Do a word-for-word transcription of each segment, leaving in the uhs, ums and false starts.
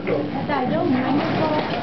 大咗唔係一個。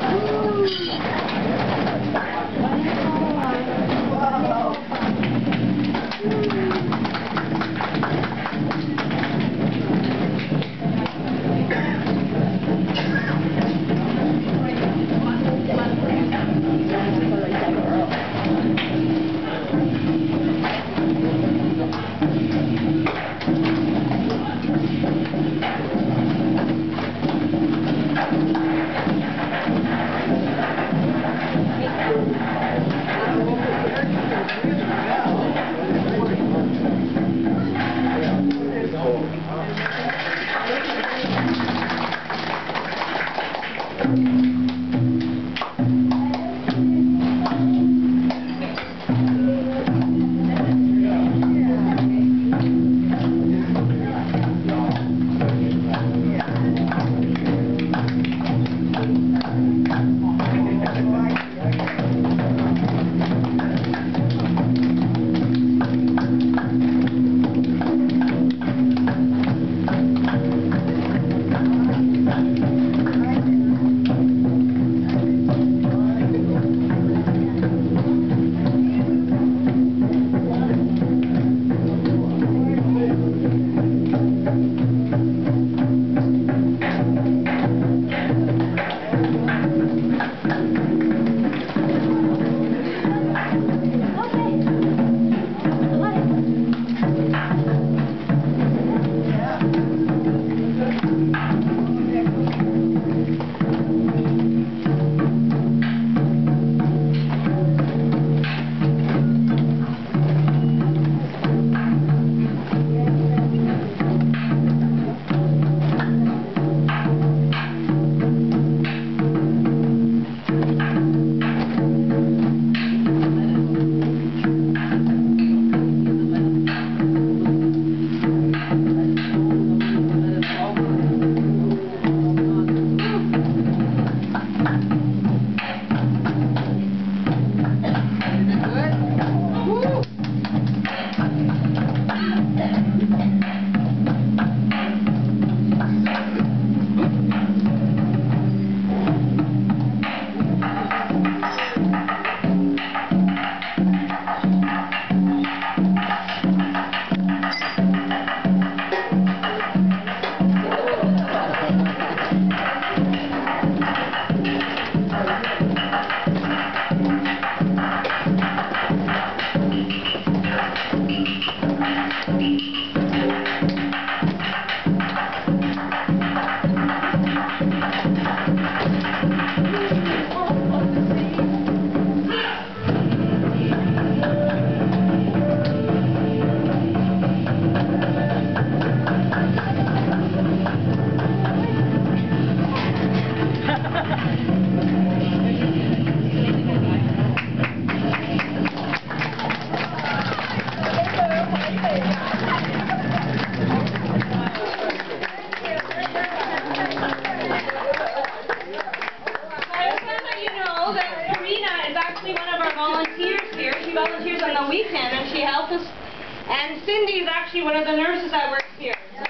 volunteers here. She volunteers on the weekend and she helps us. And Cindy is actually one of the nurses that works here.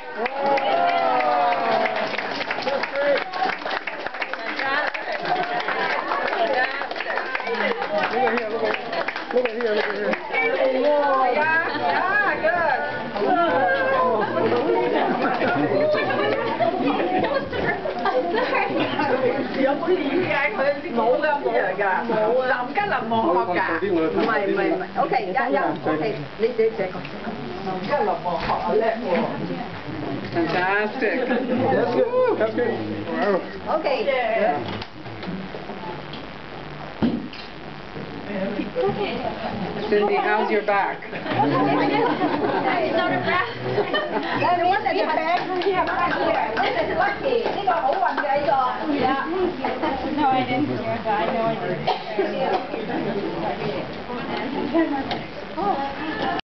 Look at here, look at here. Oh, yeah, yeah, good. Có cái gì ai thôi ngủ đâu giờ kìa. Làm cái là mò học cả. Mày mày mày. Ok, dạ dạ. Ok, đi đi đi. Cái là mò học lẹ. Fantastic. That's good. That's good. Wow. Okay. Yeah. Cindy, how's your back? It's not a breath. The one that you back. This is lucky. This is hổ hoành vậy rồi. Yeah. No, I didn't hear it, but I know I did.